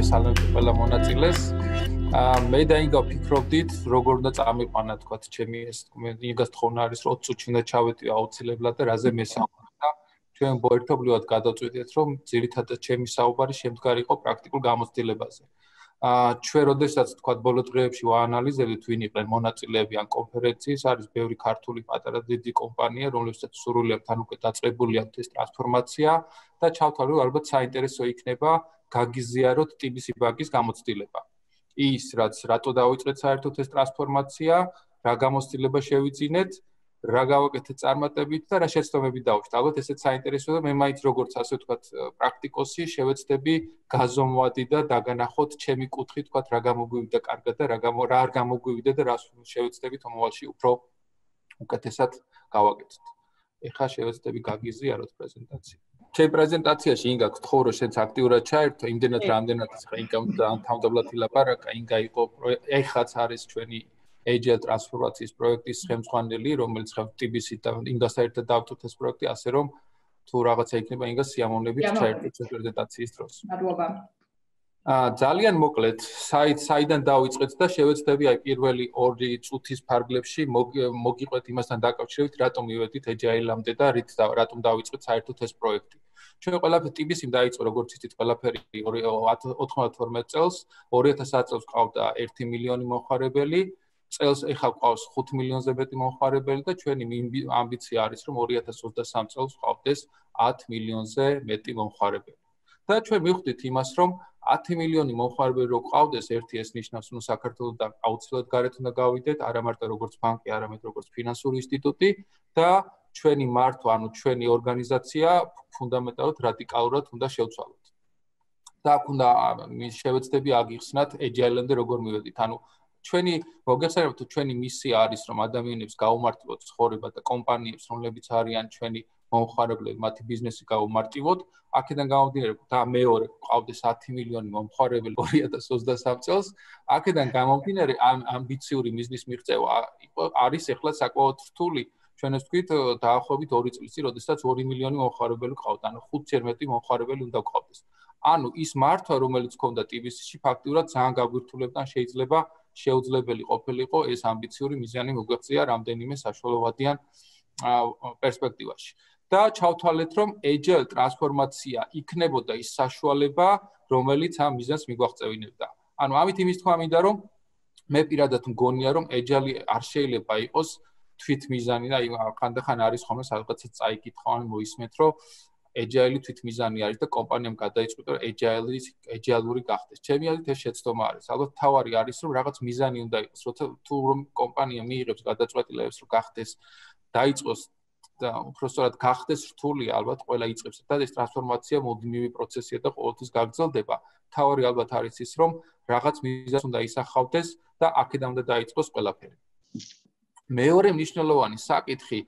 მოგესალმებით ყველა მონაწილეს. მე და ინგა ვფიქრობდით, როგორ უნდა წამიყვანა თქვა ჩემი ეს ინგას თხოვნა არის, რომ 20 წუთში უნდა ჩავეტიო აუცილებლად და რაზე მესაუბრებ და ჩვენ ერთობლივად გადავწყვიტეთ, რომ ძირითადად ჩემი საუბარი შემდგარიყო პრაქტიკულ გამოცდილებაზე. ჩვენ როდესაც თქვა ბოლო დღეებში ვაანალიზებდით, ვინ იყვნენ მონაწილეები ამ კონფერენციის, არის ბევრი ქართული პატარა დიდი კომპანია, რომლებსაც სურვილიათ თან უკვე დაწყებული აქვს ეს ტრანსფორმაცია და ჩავთვალე, რომ ალბათ საინტერესო იქნება გაგიზიაროთ TBC ბანკის გამოცდილება. ის რაც რატო დავიწყეთ საერთოდ ეს ტრანსფორმაცია, რა გამოცდილება შევიძინეთ, რა გავაკეთეთ წარმატებით და რა შეცდომები დავუშვით. ალბათ ესეც საინტერესოა და მე მაინც როგორც ასე ვთქვათ პრაქტიკოსი შევეცდები გაზომვადი და დაგანახოთ ჩემი კუთხით ვთქვათ რა გამოგვივიდა კარგად და რა არ გამოგვივიდა და რას შევეცდებით მომავალში უფრო უკეთესად გავაკეთოთ. ეხლა შევეცდები გაგიზიაროთ პრეზენტაცია. ჩემ პრეზენტაციაში ინგა გთხოვ რომ შენც აქტიურად ჩაერთო, იმდენად რამდენად ხა ინგა თავდაბლად ილაპარაკა, ინგა იყო ეხაც არის ჩვენი Agile ტრანსფორმაციის პროექტის ხელმძღვანელი, რომელიც ხა TBC და ინგასთან ერთად დავწვით ეს პროექტი, ასე რომ თუ რაღაცა იქნება ინგა სიამოვნებით ჩაერთო პრეზენტაციის დროს. მადლობა. ძალიან მოკლედ, საიდან დავიწყეთ და შევეცდები აი პირველი 2 წუთის ფარგლებში მოგიყვეთ იმასთან დაკავშირებით, რატომ მივედით Agile-ამდე და რატომ დავიწყეთ საერთოდ ეს პროექტი. ჩვენ ყველაფერი TBC-მ დაიწყო, როგორც იცით, ყველაფერი 92 წელს, 2000 წელს ყავდა 1 მილიონი მომხმარებელი, წელს ეხლა ყავს 5 მილიონზე მეტი მომხმარებელი და ჩვენი ამბიცია არის, რომ 2023 წელს ყავდეს 10 მილიონზე მეტი მომხმარებელი. და ჩვენ მივხვდით იმას, რომ 10 მილიონი მომხმარებელი რო ყავდეს, ერთი ეს ნიშნავს, რომ საქართველოსთან აუცილებლად გარეთ უნდა გავიდეთ, არა მარტო როგორც ბანკი, არამედ როგორც ფინანსური ინსტიტუტი და ჩვენი მართვა, ანუ ჩვენი ორგანიზაცია ფუნდამენტალურად რადიკალურად უნდა შევცვალოთ. და აქ უნდა შევეცდები აგიხსნათ Agile-ამდე როგორ მივედით. ანუ ჩვენი მოგეხსენებათ, ჩვენი მისია არის, რომ ადამიანებს გაუმარტივოთ ცხოვრება და კომპანიებს, რომლებიც არიან ჩვენი მომხმარებლები, მათი ბიზნესი გაუმარტივოთ. აქედან გამომდინარე და მეორე ყავდეს 10 მილიონი მომხმარებელი 2023 წელს. აქედან გამომდინარე ამბიციური მიზნის მიღწევა არის ახლა საკმაოდ რთული. ჩვენ ეს ვთქვით დაახლოებით 2 წლის წინ, როდესაც 2 მილიონი მომხმარებელი ყავდა, ანუ 5-ჯერ მეტი მომხმარებელი უნდა ყავდეს. ანუ ის მართვა, რომელიც ჰქონდა TBC-ში, ფაქტიურად ძალიან გაგვირთულებდა, შეიძლება შეუძლებელი ყოფილიყო ეს ამბიციური მიზანი მოგვეღწია რამდენიმე საშუალებადიან პერსპექტივაში. და ჩავთვალეთ, რომ Agile ტრანსფორმაცია იქნებოდა ის საშუალება, რომელიც ამ მიზანს მიგვაღწევინებდა. ანუ ამით იმის თქვა მინდა, რომ მე პირადად მგონია, რომ Agile არ შეიძლება იყოს თვითმიზანი და ხანდახან არის ხოლმე სადღაცა წაიკითხა ან მოისმენთ, რომ Agile თვითმიზანი არის და კომპანიამ გადაიწყვიტა, რომ Agile-ური გახდეს. ჩემი აზრით ეს შეცდომა არის. ალბათ თავარი არის, რომ რაღაც მიზანი უნდა იყოს, როცა თუ რომ კომპანია მიიღებს გადაწყვეტილებებს, რომ გახდეს, დაიწყოს და უბრალოდ გახდეს რთული, ალბათ ყველა იწყებს და ეს ტრანსფორმაცია მუდმივი პროცესია და ყოველთვის გაგრძელდება. თავარი ალბათ არის ის, რომ რაღაც მიზანს უნდა ისახავდეს და აქედან უნდა დაიწყოს ყველაფერი. მეორე მნიშვნელოვანი საკითხი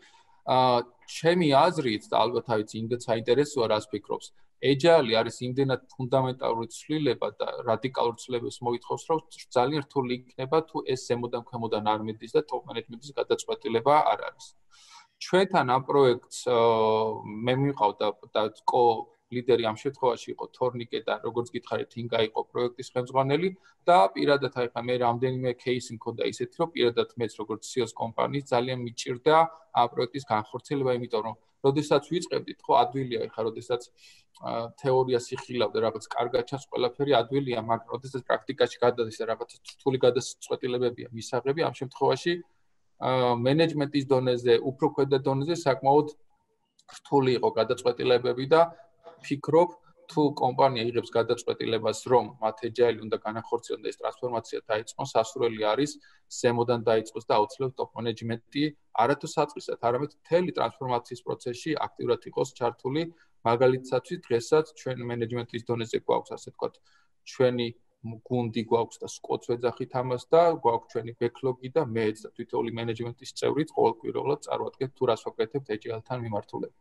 ჩემი აზრით და ალბათ აიც იმდენად საინტერესოა რას ფიქრობს. Agile არის იმდენად ფუნდამენტალური ცვლილება და რადიკალურ ცვლილებებს მოითხოვს, რომ ძალიან რთული იქნება თუ ეს ზემოდან ქვემოდან არ მიდის და ტოპ მენეჯმენტის გადაწყვეტილება არ არის. ჩვენთან ამ პროექტს მე მივყავდა და ლიდერი ამ შემთხვევაში იყო თორნიკე და როგორც გითხარით, ინგა იყო პროექტის ხელმძღვანელი და პირადად ახლა მე რამდენიმე кейსი მქონდა ისეთი, რომ პირადად მეც როგორც CEO-ს კომპანიის ძალიან მიჭირდა ამ პროექტის განხორციელება, იმიტომ რომ როდესაც ვიწყებდით, ხო, ადვილია ახლა, როდესაც თეორიას იხილავდა რაღაც კარგად ჩანს ყველაფერი ადვილია, მაგრამ როდესაც პრაქტიკაში გადადის და რაღაც რთული გადაწყვეტილებებია მისაღები, ამ შემთხვევაში მენეჯმენტის დონეზე, უფრო ქვედა დონეზე საკმაოდ რთული იყო გადაწყვეტილებები და ფიქრობ, თუ კომპანია იღებს გადაწყვეტილებას, რომ მათ Agile უნდა განახორციელონ და ეს ტრანსფორმაცია დაიწყონ, სასურველი არის ზემოდან დაიწყოს და აუცილებლად ტოპ მენეჯმენტი არათუ საწყისად, არამედ მთელი ტრანსფორმაციის პროცესში აქტიურად იყოს ჩართული. მაგალითად, დღესაც ჩვენ მენეჯმენტის დონეზე გვაქვს, ასე ვთქვათ, ჩვენი გუნდი გვაქვს და სკოც ვეძახით ამას და გვაქვს ჩვენი ბექლოგი და მეც და თითოეული მენეჯმენტის წევრიც ყოველკვირეულად წარვადგენთ თუ რას ვაკეთებთ Agile-თან მიმართულებით.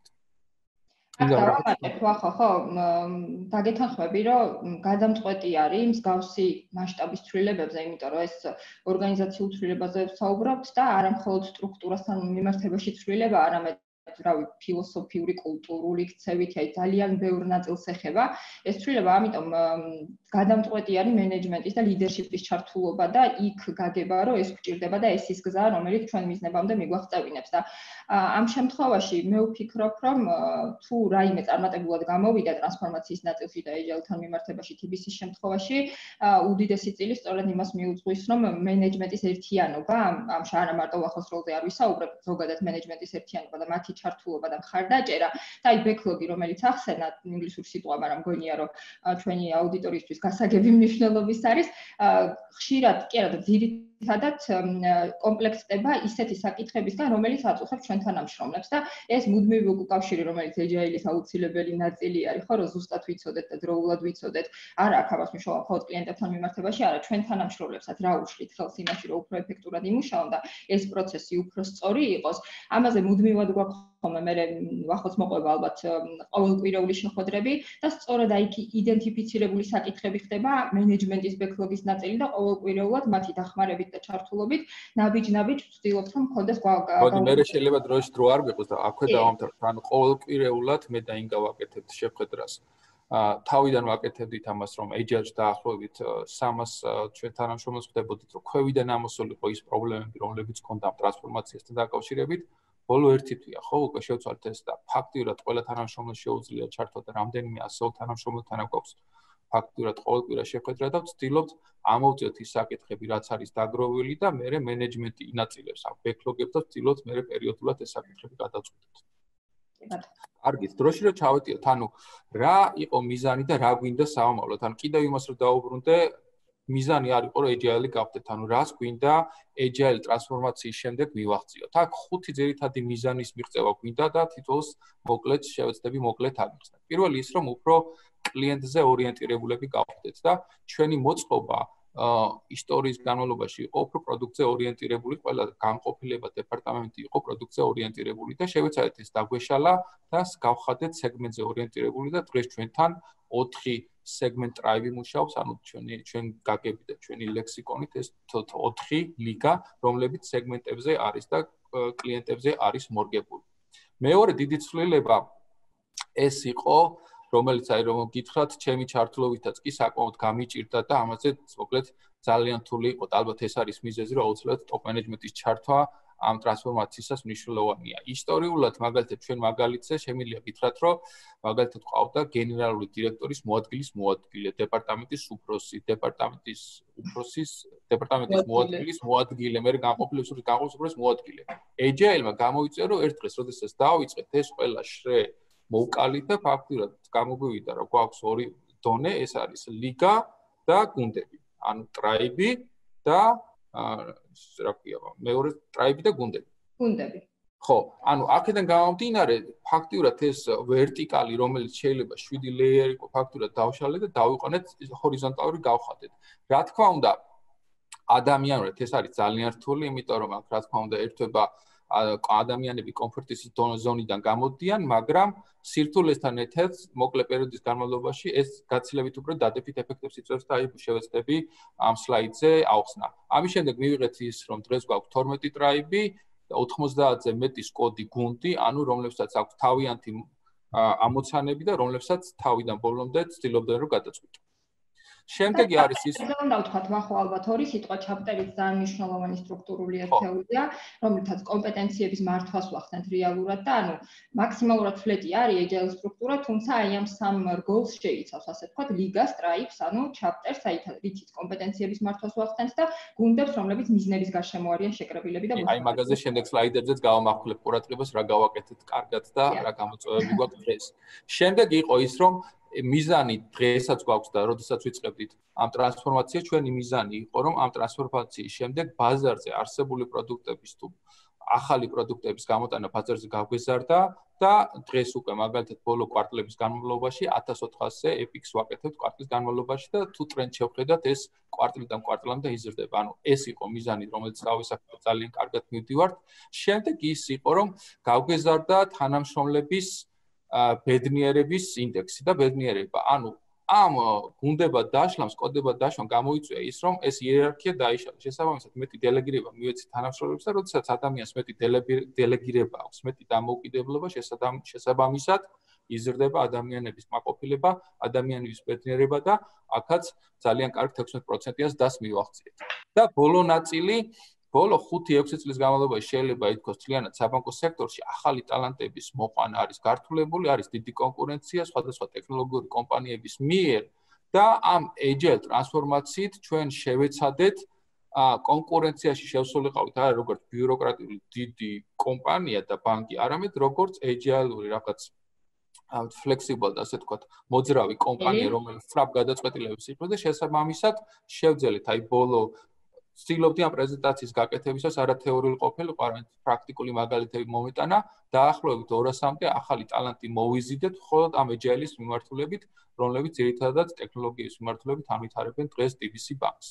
ხო, დაგეთანხმები, რომ გადამწყვეტი არის მსგავსი მასშტაბის ცვლილებებზე, იმიტომ რომ ეს ორგანიზაციულ ცვლილებაზე ვსაუბრობთ და არა მხოლოდ სტრუქტურასთან მიმართებაში ცვლილება, არამედ რავი, ფილოსოფიური, კულტურული ქცევით, აი ძალიან ბევრ ნაწილს ეხება. ეს ცვლილება, ამიტომ გადამწყვეტი არის მენეჯმენტის და ლიდერშიპის ჩართულობა და იქ გაგება, რომ ეს გვჭირდება და ეს ის გზაა, რომელიც ჩვენ მიზნებამდე მიგვაღწევინებს და ამ შემთხვევაში მე ვფიქრობ, რომ თუ რაიმე წარმატებულად გამოვიდა ტრანსფორმაციის ნაწილში და agile-თან მიმართებაში TBC-ის შემთხვევაში, უდიდესი წილი სწორედ იმას მიუძღვის, რომ მენეჯმენტის ერთიანობა, ამ არა მარტო ახალ როლზე არ ვისაუბრებ, ზოგადად მენეჯმენტის ერთიანობა და მათი ჩართულობა და მხარდაჭერა და აი ბექლოგი, რომელიც ახსენა ინგლისური სიტყვა, მაგრამ მგონია, რომ ჩვენი აუდიტორიისთვის გასაგები მნიშვნელობის არის, ხშირად კი არა და ძირითადად კომპლექსდება ისეთი საკითხებისგან, რომელიც აწუხებს ჩვენ თანამშრომლებს და ეს მუდმივი უკავშირი, რომელიც agile-ის აუცილებელი ნაწილი არის, ხო, რომ ზუსტად ვიცოდეთ და დროულად ვიცოდეთ, არა აქ ამას მნიშვნელობა მხოლოდ კლიენტებთან მიმართებაში, არა ჩვენ თანამშრომლებსაც რა უშლით ხელს იმაში, რომ უფრო ეფექტურად იმუშაონ და ეს პროცესი უფრო სწორი იყოს. ამაზე მუდმივად გვაქვს ხოლმე მე ახალს მოყვება ალბათ ყოველკვირეული შეხვედრები და სწორედ აი იდენტიფიცირებული საკითხები ხდება მენეჯმენტის ბექლოგის ნაწილი და ყოველკვირეულად მათი დახმარებით და ჩართულობით ნაბიჯ-ნაბიჯ ვცდილობთ რომ მქონდეს მოდი მე შეიძლება დროში დრო არ მიყოს და აქვე დავამთავრებ. ანუ ყოველკვირეულად მე და ინგა ვაკეთებთ შეხვედრას. თავიდან ვაკეთებდით ამას, რომ agile-ში დაახლოებით 300 ჩვენ თანამშრომლებს ხდებოდით, რომ ქვევიდან ამოსულიყო ის პრობლემები, რომლებიც ჰქონდა ტრანსფორმაციასთან დაკავშირებით. ბოლო ერთი თვეა, ხო, უკვე შევცვალეთ ეს და ფაქტიურად ყველა თანამშრომელს შეუძლია ჩართვა და რამდენიმე ასეულ თანამშრომელთან აქვს ფაქტიურად ყოველკვირა შეხვედრა და ვცდილობთ ამოვწიოთ ის საკითხები, რაც არის დაგროვილი და მე მენეჯმენტი ინაწილებს ამ ბექლოგებს და ვცდილობთ მე პერიოდულად ეს საკითხები გადავწყვეტოთ. კარგით, დროში რომ ჩავეტიოთ, ანუ რა იყო მიზანი და რა გვინდა საომავლოდ, ანუ კიდევ იმას რომ დაუბრუნდე, მიზანი არ იყო რომ agile-ი გავხდეთ, ანუ რას გვინდა agile ტრანსფორმაციის შემდეგ მივახციოთ. აქ ხუთი ძირითადი მიზანის მიღწევა გვინდა და თითოეულს მოკლედ შევეცდები მოკლედ აღიხსნათ. პირველი ის რომ უფრო კლიენტზე ორიენტირებულები გავხდეთ და ჩვენი მოწყობა ისტორიის განმავლობაში იყო უფრო პროდუქტზე ორიენტირებული, ყველა განყოფილება დეპარტამენტი იყო პროდუქტზე ორიენტირებული და შევეცადეთ ეს დაგვეშალა და გავხადეთ სეგმენტზე ორიენტირებული და დღეს ჩვენთან 4 segment tribe მუშაობს, ანუ ჩვენ გაგები და ჩვენი ლექსიკონით ეს 4 ლიგა, რომლებიც სეგმენტებზე არის და კლიენტებზე არის მორგებული. მეორე დიდი ცვლილება ეს იყო, რომელიც აი რომ გითხრათ, ჩემი ჩართულობითაც კი საკმაოდ გამიჭირდა და ამაზე მოკლედ ძალიან რთული იყო. ალბათ ეს არის მიზეზი, რომ აუცილებლად ტოპ მენეჯმენტის ჩართვა ამ ტრანსფორმაციისას მნიშვნელოვანია. ისტორიულად მაგალითად ჩვენ მაგალითზე შემიძლია გითხრათ, რომ მაგალითად ყავდა გენერალური დირექტორის მოადგილის მოადგილე, დეპარტამენტის უფროსი, დეპარტამენტის მოადგილე, მე განყოფილების უფროსის მოადგილე. agile-მა გამოიწვია, რომ ერთ დღეს, როდესაც დავიწყეთ ეს ყველა შრე მოვკალით და ფაქტურად გამოგვივიდა, რომ გვაქვს ორი დონე, ეს არის ლიგა და გუნდები. ანუ ტრაიბი და რა ქვია, მეორე ტრაიბი და გუნდები. გუნდები. ხო, ანუ აქედან გამომდინარე, ფაქტურად ეს ვერტიკალი, რომელიც შეიძლება 7 ლეიერი იყო, ფაქტურად დავშალეთ და დავიყვანეთ ჰორიზონტალური გავხადეთ. რა თქმა უნდა, ადამიანურად ეს არის ძალიან რთული, იმიტომ რომ აქ რა თქმა უნდა ერთვება ადამიანები კომფორტის ზონიდან გამოდიან, მაგრამ სირთულესთან ერთად მოკლე პერიოდის განმავლობაში ეს გაცილებით უფრო დადებით ეფექტებს იწვევს და აი შევეცდები ამ სლაიდზე ავხსნა. ამის შემდეგ მივიღეთ ის, რომ დღეს გვაქვს 12 ტრაიბი და 90-ზე მეტი სკოდი გუნდი, ანუ რომლებსაც აქვს თავიანთი ამოცანები და რომლებსაც თავიდან ბოლომდე ცდილობდნენ რომ გადაწყვიტონ. შემდეგი არის ის უნდა ვთქვათ, ახლა ალბათ ორი სიტყვა ჩაპტერიც ძალიან მნიშვნელოვანი სტრუქტურული ერთეულია, რომელთაც კომპეტენციების მართვას ვახდენთ რეალურად და ანუ მაქსიმალურად ფლეტი არის agile სტრუქტურა, თუმცა აი ამ სამ რგოლს შეიცავს, ასე ვთქვათ, ლიგას, ტრაიბს, ანუ ჩაპტერს, აი რითიც კომპეტენციების მართვას ვახდენთ და გუნდებს, რომლებიც მიზნების გარშემო არიან შეკრებილები და აი მაგაზე შემდეგ სლაიდებზეც გავამახვილებ ყურადღებას, რა გავაკეთეთ კარგად და რა გამოწვევები გვაქვს დღეს. შემდეგ იყო ის, რომ მიზანი დღესაც გვაქვს და როდესაც ვიწყებდით ამ ტრანსფორმაციას, ჩვენი მიზანი იყო, რომ ამ ტრანსფორმაციის შემდეგ ბაზარზე არსებული პროდუქტების თუ ახალი პროდუქტების გამოტანა ბაზარზე გაგვეზარდა და დღეს უკვე მაგალითად ბოლო კვარტლების განმავლობაში 1400-ზე epics ვაკეთებთ კვარტლის განმავლობაში და თუ ტრენდ შევხედათ, ეს კვარტლიდან კვარტლამდე იზრდება. ანუ ეს იყო მიზანი, რომელიც დავისახეთ ძალიან კარგად მივდივართ. შემდეგ ის იყო, რომ გაგვეზარდა თანამშრომლების ბედნიერების ინდექსი და ბედნიერება. ანუ ამ გუნდებად დაშლამს, კოდებად დაშლამ გამოიწვია ის, რომ ეს იერარქია დაიშალა. შესაბამისად, მეტი დელეგირება მივეცით თანამშრომლებს და როდესაც ადამიანს მეტი დელეგირება აქვს, მეტი დამოუკიდებლობა, შესაბამისად იზრდება ადამიანების კმაყოფილება, ადამიანების ბედნიერება და აქაც ძალიან კარგ 16%-იანს დას მივახციეთ. და ბოლო ნაწილი ბოლო 5-6 წლის განმავლობაში შეიძლება ითქვას ძალიანად საბანკო სექტორში ახალი ტალანტების მოყვანა არის გართულებული, არის დიდი კონკურენცია სხვადასხვა ტექნოლოგიური კომპანიების მიერ და ამ agile ტრანსფორმაციით ჩვენ შევეცადეთ კონკურენციაში შევსულიყავით არა როგორც ბიუროკრატიული დიდი კომპანია და ბანკი, არამედ როგორც agile-ური რაღაც flexible და ასე თქვათ მოძრავი კომპანია, რომელიც სწრაფ გადაწყვეტილებებს იღებს და შესაბამისად შევძელით აი ბოლო ვცდილობდი ამ პრეზენტაციის გაკეთებისას არა თეორიული ყოფილიყო, არამედ პრაქტიკული მაგალითები მომეტანა, დაახლოებით 200-მდე ახალი ტალანტი მოვიზიდეთ მხოლოდ ამ agile-ის მიმართულებით, რომლებიც ძირითადად ტექნოლოგიის მიმართულებით ამითარებენ დღეს TBC ბანკს.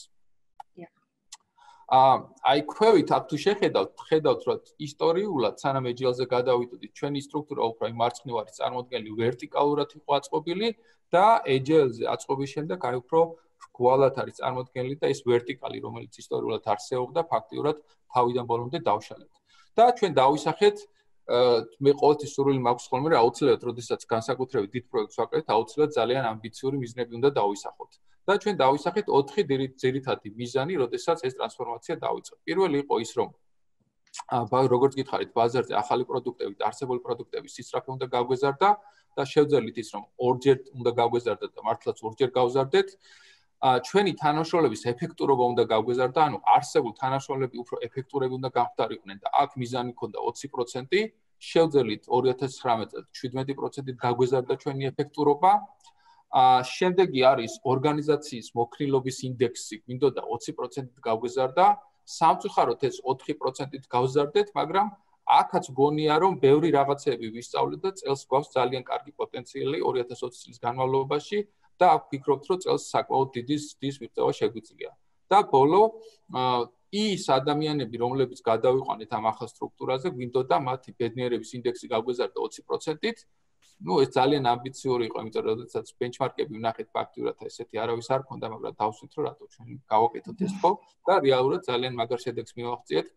აი ქვევით აქ თუ ხედავთ რომ ისტორიულად სანამ agile-ზე გადავიდოდით, ჩვენი სტრუქტურა უფრო მარცხნივ არის წარმოდგენილი ვერტიკალურად იყო აწყობილი და agile-ზე აწყობის შემდეგ აი უფრო გვალად არის წარმოდგენილი და ეს ვერტიკალი, რომელიც ისტორიულად არსებობდა, ფაქტიურად თავიდან ბოლომდე დავშალეთ. და ჩვენ დავისახეთ მე ყოველთვის სურვილი მაქვს ხოლმე რომ აუცილებლად, როდესაც განსაკუთრებით დიდ პროექტს ვაკეთებთ, აუცილებლად ძალიან ამბიციური მიზნები უნდა დავისახოთ. და ჩვენ დავისახეთ 4 ძირითადი მიზანი, როდესაც ეს ტრანსფორმაცია დაიწყო. პირველი იყო ის, რომ როგორც გითხარით, ბაზარზე ახალი პროდუქტები და არსებული პროდუქტების სისწრაფე უნდა გაგვეზარდა და შევძელით ის, რომ ორჯერ უნდა გაგვეზარდეთ და მართლაც ორჯერ გავზარდეთ. ჩვენი თანამშრომლების ეფექტურობა უნდა გაგვეზარდა, ანუ არსებულ თანამშრომლები უფრო ეფექტურები უნდა გამხდარიყვნენ და აქ მიზანი ჰქონდა 20%, შევძელით 2019 წელს 17%-ით გაგვეზარდა ჩვენი ეფექტურობა. შემდეგი არის ორგანიზაციის მოქნილობის ინდექსი, გვინდოდა 20%-ით გაგვეზარდა, სამწუხაროდ ეს 4%-ით გავზარდეთ, მაგრამ აქაც გონია რომ ბევრი რაღაცები ვისწავლეთ და წელს გვაქვს ძალიან კარგი პოტენციალი 2020 წლის განმავლობაში. და აქ ვფიქრობთ, რომ წელს საკმაოდ დიდი მიღწევა შეგვიძლია. და ბოლო ის ადამიანები, რომლებიც გადავიყვანეთ ამ ახალ სტრუქტურაზე, გვინდოდა მათი ბედნიერების ინდექსი გაგვეზარდა 20%-ით. ეს ძალიან ამბიციური იყო, იმიტომ რომ როდესაც ბენჩმარკები ვნახეთ ფაქტიურად ესეთი არავის არ ქონდა, მაგრამ დავსვით, რომ რატო ჩვენ გავაკეთოთ ეს ხო და რეალურად ძალიან მაგარ შედეგს მივაღწიეთ.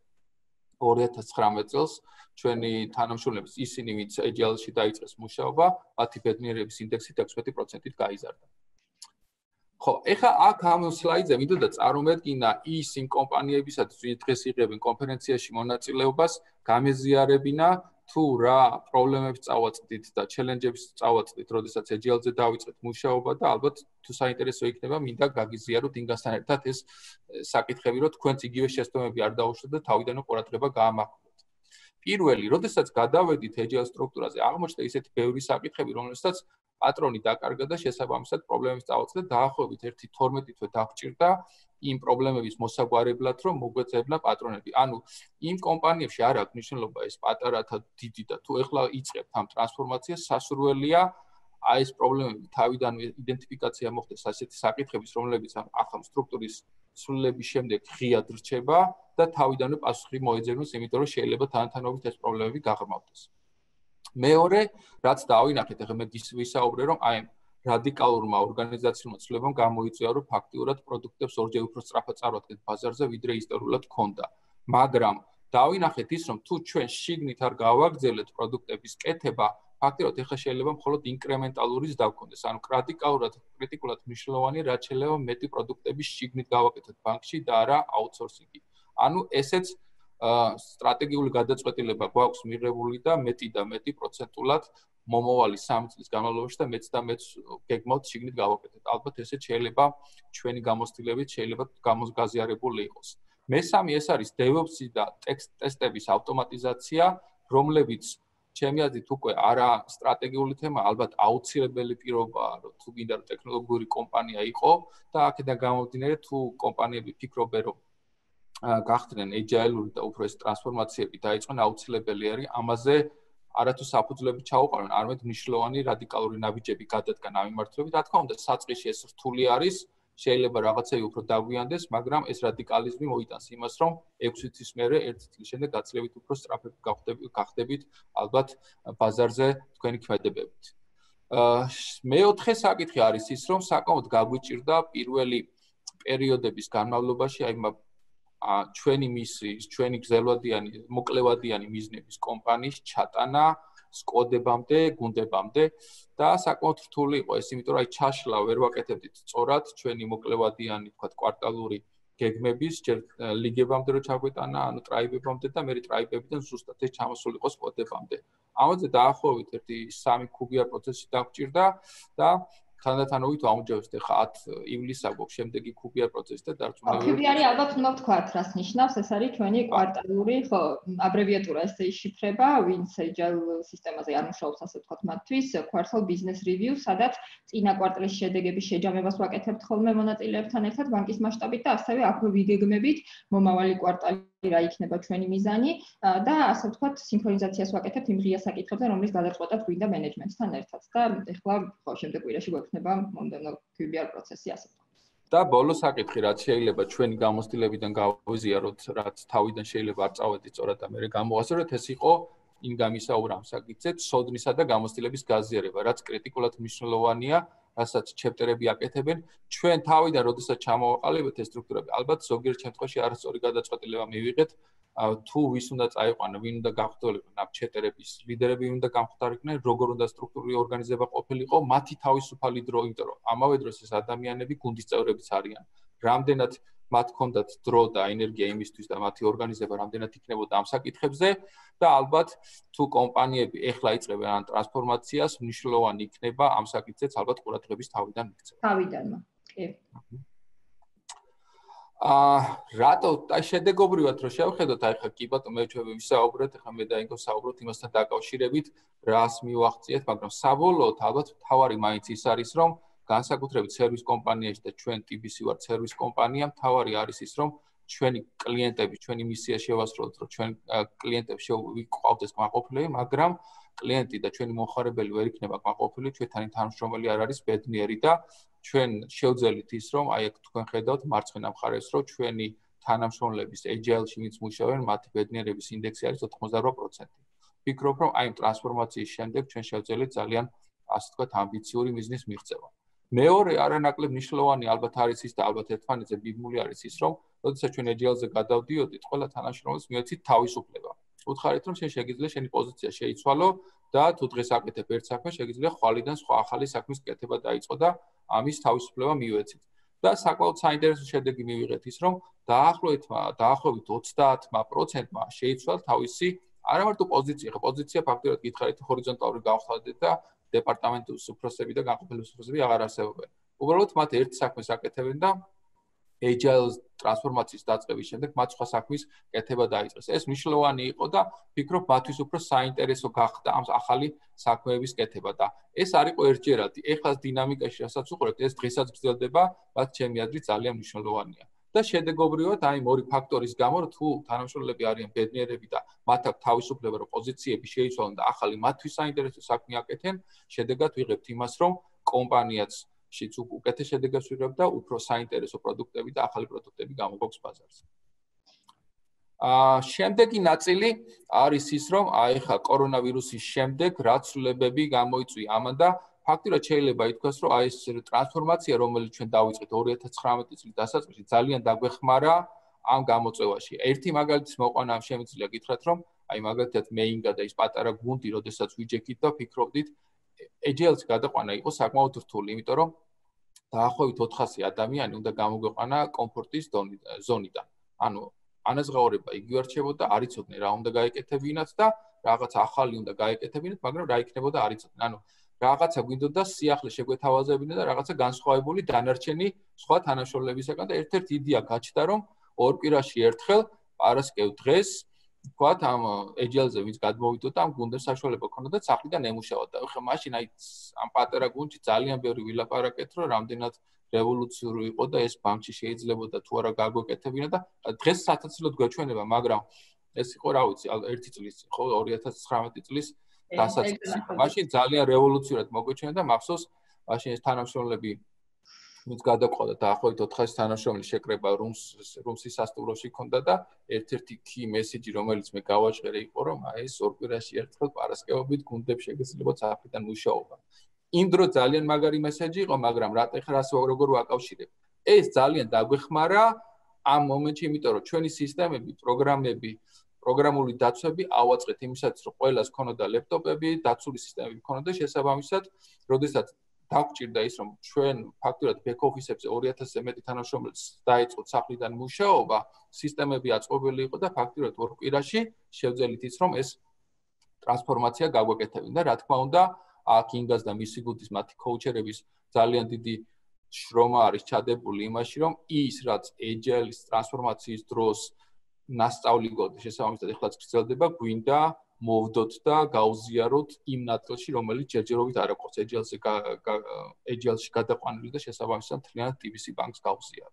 2019 წელს ჩვენი თანამშრომლების ისინი, ვინც agile-ში დაიწყეს მუშაობა, მათი ბედნიერების ინდექსი 16%-ით გაიზარდა. ხო, ეხლა აქ ამ სლაიდზე მინდოდა წარმოვედგინა იმ კომპანიებისაც, ვინც დღეს იღებენ კონფერენციაში მონაწილეობას, გამეზიარებინა თუ რა პრობლემებს წავაწყდით და ჩელენჯებს წავაწყდით, როდესაც agile-ზე დავიწყეთ მუშაობა და ალბათ თუ საინტერესო იქნება, მინდა გაგიზიაროთ ინგასთან ერთად ეს საკითხები, რომ თქვენც იგივე შეცდომები არ დაუშვათ და თავიდანო ყურადღება გაამახვილოთ. პირველი, როდესაც გადავედით agile სტრუქტურაზე, აღმოჩნდა ისეთი ბევრი საკითხები, რომელსაც პატრონი დაკარგა და შესაბამისად პრობლემებს წავაწყდა, დაახლოებით 1-12 თვე დაგჭირდა იმ პრობლემების მოსაგვარებლად, რომ მოგვეწევნა პატრონები. ანუ იმ კომპანიებში არ აქვს მნიშვნელობა ეს პატარა და დიდი და თუ ეხლა იწყებთ ამ ტრანსფორმაციას, სასურველია აი ეს პრობლემები თავიდან იდენტიფიკაცია მოხდეს ასეთი საკითხების, რომლებიც ამ ახალ სტრუქტურის სრულების შემდეგ ღიად რჩება და თავიდანვე პასუხი მოეძებნოს, იმიტომ რომ შეიძლება თანათანობით ეს პრობლემები გაღრმავდეს. მეორე, რაც დავინახეთ, ახლა მე ვისაუბრე, რომ აი რადიკალურმა ორგანიზაციულმა ცვლილებამ გამოიწვია, რომ ფაქტიურად პროდუქტებს ორჯერ უფრო სწრაფად წარვადგენთ ბაზარზე, ვიდრე ისტორიულად ჰქონდა. მაგრამ დავინახეთ ის, რომ თუ ჩვენ შიგნით არ გავაგრძელებთ პროდუქტების კეთება, ფაქტიურად ეხლა შეიძლება მხოლოდ ინკრემენტალური ზრდა გქონდეს. ანუ კრიტიკულად მნიშვნელოვანი, რაც შეიძლება მეტი პროდუქტების შიგნით გავაკეთოთ ბანკში და არა აუთსორსინგი. ანუ ესეც სტრატეგიული გადაწყვეტილება გვაქვს მიღებული და მეტი პროცენტულად მომავალი 3 წლის განმავლობაში და მეც გეგმავთ შიგნით გავაკეთეთ. ალბათ ესეც შეიძლება ჩვენი გამოცდილებით შეიძლება გამოგაზიარებული იყოს. მესამე ეს არის DevOps-ი და ტესტების ავტომატიზაცია, რომლებიც ჩემი აზრით უკვე არა სტრატეგიული თემა, ალბათ აუცილებელი პირობაა, რომ თუ გინდა რომ ტექნოლოგიური კომპანია იყო და აქედან გამომდინარე თუ კომპანიები ფიქრობენ რომ გახდნენ agile-ური და უფრო ეს ტრანსფორმაციები დაიწყონ, აუცილებელი არის ამაზე არათუ საფუძვლები ჩაუყარონ, არამედ მნიშვნელოვანი რადიკალური ნაბიჯები გადადგან ამ მიმართულებით. რა თქმა უნდა, საწყისში ეს რთული არის, შეიძლება რაღაცები უფრო დაგვიანდეს, მაგრამ ეს რადიკალიზმი მოიტანს იმას, რომ 6 თვის მერე 1 წლის შემდეგ გაცილებით უფრო სწრაფად გახდებით ალბათ ბაზარზე თქვენი ქმედებებით. მეოთხე საკითხი არის ის, რომ საკმაოდ გაგვიჭირდა პირველი პერიოდების განმავლობაში ჩვენი მისიის, ჩვენი გზელვადიანი, მოკლევადიანი მიზნების კომპანიის ჩატანა სკოდებამდე, გუნდებამდე და საკმაოდ რთული იყო ეს, იმიტომ რომ ჩაშლა ვერ ვაკეთებდით სწორად ჩვენი მოკლევადიანი, თქვათ, კვარტალური გეგმების, ჯერ ლიგებამდე რო ჩაგვეტანა, ანუ ტრაიბებამდე და მე ტრაიბებიდან ზუსტად ეს ჩამოსული იყო სკოდებამდე. ამაზე დაახლოებით 1-3 ქუბია პროცესი დაგვჭირდა და თანდათანობით აუმჯობესთ ახლა 10 ივლისს აგვაქვს შემდეგი ქუბია პროცესი და დარწმუნებული. ქუბიარი ალბათ უნდა ვთქვათ, რას ნიშნავს, ეს არის ჩვენი კვარტალური, ხო, აბრევიატურა ესე იშიფრება, ვინც agile სისტემაზე არ მუშაობს, ასე ვთქვათ, მათთვის quarterly business review, სადაც წინა კვარტლის შედეგების შეჯამებას ვაკეთებთ ხოლმე მონაწილეებთან ერთად ბანკის მასშტაბით და ასევე აქვე ვიგეგმებით მომავალი კვარტალი რა იქნება ჩვენი მიზანი და ასე ვთქვათ, სინქრონიზაციას ვაკეთებთ იმ ღია საკითხებზე, რომლის გადაწყვეტად გვინდა მენეჯმენტთან ერთად და ეხლა ხო შემდეგ კვირაში გვექნება მომდევნო QBR პროცესი ასე ვთქვათ. და ბოლო საკითხი, რაც შეიძლება ჩვენი გამოცდილებიდან გავიზიაროთ, რაც თავიდან შეიძლება არ წავედით სწორად და მე გამოვასწოროთ, ეს იყო იმ გამისაურა ამ საკითხზე, სოდნისა და გამოცდილების გაზიარება, რაც კრიტიკულად მნიშვნელოვანია, რასაც ჩეპტერები აკეთებენ. ჩვენ თავიდან, როდესაც ჩამოვაყალიბეთ ეს სტრუქტურები, ალბათ ზოგიერთ შემთხვევაში არასწორი გადაწყვეტილება მივიღეთ, თუ ვის უნდა წაიყვანო, ვინ უნდა გახვდრილიყო ამ ჩეტერების ლიდერები, ვინ უნდა გამხდარიყვნენ, როგორ უნდა სტრუქტურული ორგანიზება ყოფილიყო, მათი თავისუფალი დრო, იმიტომ რომ ამავე დროს ეს ადამიანები გუნდის წევრებიც არიან. რამდენად მათ ჰქონდათ დრო და ენერგია იმისთვის და მათი ორგანიზება რამდენად იქნებოდა ამ საკითხებზე და ალბათ თუ კომპანიები ეხლა იწყებენ ამ ტრანსფორმაციას, მნიშვნელოვანი იქნება ამ საკითხზეც ალბათ ყურადღების თავიდან მიქცევა. თავიდანმა, კი. რატო აი შედეგობრივად რო შევხედოთ, აი ხა კი ბატონო მე ჩვენ ვისაუბრეთ, ხა მე და ინგო საუბრობთ იმასთან დაკავშირებით, რას მივახციეთ, მაგრამ საბოლოოდ ალბათ თავარი მაინც ის არის, რომ განსაკუთრებით სერვის კომპანიაში და ჩვენ TBC ვართ სერვის კომპანია, თავარი არის ის, რომ ჩვენი კლიენტები, ჩვენი მისია შევასრულოთ, რომ ჩვენ კლიენტებს შევიყვავდეს კმაყოფილები, მაგრამ კლიენტი და ჩვენი მომხარებელი ვერ იქნება კმაყოფილი, ჩვენთან თანამშრომელი არ არის ბედნიერი და ჩვენ შევძელით ის, რომ აი აქ თქვენ ხედავთ მარცხენა მხარეს, რომ ჩვენი თანამშრომლების agile-ში ვინც მუშაობენ, მათი ბედნიერების ინდექსი არის 88%. ვფიქრობ, რომ აი ამ ტრანსფორმაციის შემდეგ ჩვენ შევძელით ძალიან, ასე ვთქვათ, ამბიციური მიზნის მიღწევა. მეორე არანაკლებ მნიშვნელოვანი ალბათ არის ის და ალბათ ერთმანეთზე ბიბმული არის ის, რომ როდესაც ჩვენ agile-ზე გადავდიოდით, ყველა თანამშრომელს მიეცით თავისუფლება. უთხარით, რომ შენ შეგიძლია შენი პოზიცია შეიცვალო და თუ დღეს აკეთებ ერთ საქმეს, შეგიძლია ხვალიდან სხვა ახალი საქმის კეთება დაიწყო და ამის თავისუფლება მივეცით. და საკმაოდ საინტერესო შედეგი მივიღეთ ის, რომ დაახლოებით 30% შეიცვალა თავისი არა მარტო პოზიცია, ხო პოზიცია ფაქტობრივად გითხარით ჰორიზონტალური გავხდით და დეპარტამენტის უფროსები და განყოფილების უფროსები აღარ არსებობენ. უბრალოდ მათ ერთ საქმეს აკეთებენ და agile ტრანსფორმაციის დაწყების შემდეგ მათ სხვა საქმის კეთება დაიწყეს. ეს მნიშვნელოვანი იყო და ვფიქრობ მათთვის უფრო საინტერესო გახდა ამ ახალი საქმეების კეთება და ეს არ იყო ერთჯერადი. ეხლა დინამიკაში რასაც უყურებთ, ეს დღესაც გრძელდება, რაც ჩემი აზრით ძალიან მნიშვნელოვანია. და შედეგობრივად აი ორი ფაქტორის გამო თუ თანამშრომლები არიან ბედნიერები და მათ აქვს თავისუფლება რომ პოზიციები შეიცვალონ და ახალი მათთვის საინტერესო საქმე აკეთენ, შედეგად ვიღებთ იმას, რომ კომპანიაც შიც უკეთეს შედეგებს ვიღებ და უფრო საინტერესო პროდუქტები და ახალი პროდუქტები გამოგვაქვს ბაზარზე. შემდეგი ნაწილი არის ის, რომ აი ხა კორონავირუსის შემდეგ რაც ცვლილებები გამოიწვია ამან და ფაქტობრივად შეიძლება ითქვას, რომ აი ეს ტრანსფორმაცია, რომელიც ჩვენ დავიწყეთ 2019 წლის დასაწყისში, ძალიან დაგვეხმარა ამ გამოწვევაში. ერთი მაგალითის მოყვანა შემიძლია გითხრათ, რომ აი მაგალითად მეინგა და ის პატარა გუნდი, როდესაც ვიჯექით და ფიქრობდით, agile-ს გადაყვანა იყო საკმაოდ რთული, იმიტომ რომ დაახლოებით 400 ადამიანი უნდა გამოგვეყვანა კომფორტის ზონიდან. ანუ ანაზღაურება იგივე რჩებოდა, არ იცოდნენ რა უნდა გაეკეთებინათ და რაღაც ახალი უნდა გაეკეთებინათ, მაგრამ რა იქნებოდა არ იცოდნენ. ანუ რაღაცა გვინდოდა სიახლე შეგვეთავაზებინა და რაღაცა განსხვავებული დანარჩენი სხვა თანამშრომლებისგან და ერთ-ერთი იდეა გაჩნდა, რომ ორ კვირაში ერთხელ პარასკევ დღეს ვთქვათ, ამ agile-ზე ვინც გადმოვიდოდა, ამ გუნდებს საშუალება ჰქონდათ სახლიდან ემუშაოთ. და ხა მაშინ აი ამ პატარა გუნდში ძალიან ბევრი ვილაპარაკეთ, რომ რამდენად რევოლუციური იყო და ეს ბანკში შეიძლებოდა თუ არა გაგვეკეთებინა და დღეს სათაცილოდ გვეჩვენება, მაგრამ ეს იყო რა ვიცი, 1 წლის ხო 2019 წლის დასაწყისი. მაშინ ძალიან რევოლუციურად მოგვეჩვენა და მახსოვს, მაშინ ეს თანამშრომლები ვინც გადაყავდა დაახლოებით 400 თანამშრომელი შეკრება რუმსის სასტუმროში ჰქონდა და ერთ-ერთი key message რომელიც მე გავაჟღერე იყო რომ აი ეს ორ კვირაში ერთხელ პარასკევობით გუნდებს შეგეძლებათ საფრიდან მუშაობა. იმ დროს ძალიან მაგარი მესეჯი იყო, მაგრამ რას როგორ ვაკავშირებ? ეს ძალიან დაგვეხმარა ამ მომენტში, იმიტომ რომ ჩვენი სისტემები, პროგრამული დაცვები ავაწყეთ იმისაც, რომ ყველას ქონოდა ლეპტოპები, დაცული სისტემები ქონოდა შესაბამისად, როდესაც დაგვჭირდა ის, რომ ჩვენ ფაქტურად ბექ ოფისებზე 2000-ზე მეტი თანამშრომელს დაიწყოთ სახლიდან მუშაობა, სისტემები აწყობილი იყო და ფაქტურად ორ კვირაში შევძელით ის, რომ ეს ტრანსფორმაცია გაგვეკეთებინა და რა თქმა უნდა, აქ ინგას და მისი გუნდის მათი კოუჩერების ძალიან დიდი შრომა არის ჩადებული იმაში, რომ ის რაც agile-ის ტრანსფორმაციის დროს ნასწავლი გქონდა, შესაბამისად ეხლაც გრძელდება, გვინდა მოვდოთ და გავზიაროთ იმ ნაწილში, რომელიც ჯერჯერობით არ აქვს agile-ში გადაყვანილი და შესაბამისად მთლიანად TBC ბანკს გავზიაროთ.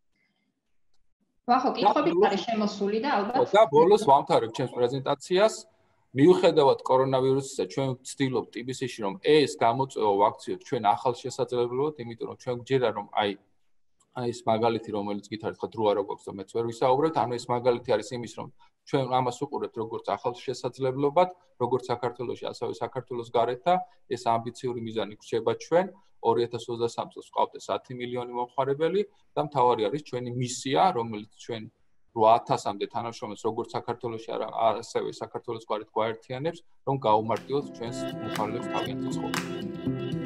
ვახო, კითხვები არის შემოსული და ალბათ და ბოლოს ვამთავრებ ჩემს პრეზენტაციას. მიუხედავად კორონავირუსისა, ჩვენ ვცდილობთ TBC-ში, რომ ეს გამოწვევა ვაქციოთ ჩვენ ახალ შესაძლებლობად, იმიტომ რომ ჩვენ გვჯერა, რომ ეს მაგალითი, რომელიც გითხრათ, ხო დრო არ აქვს და მეც ვერ ვისაუბრეთ, ანუ ეს მაგალითი არის იმის, რომ ჩვენ ამას უყურებთ როგორც ახალ შესაძლებლობად, როგორც საქართველოში, ასევე საქართველოს გარეთ და ეს ამბიციური მიზანი გრჩება ჩვენ 2023 წელს ვყავთ 10 მილიონი მომხმარებელი და მთავარი არის ჩვენი მისია, რომელიც ჩვენ 8000-მდე თანამშრომელს როგორც საქართველოში, ასევე საქართველოს გარეთ გვაერთიანებს, რომ გაუმარტივოთ ჩვენს მომხმარებლებს თავიანთი ცხოვრება.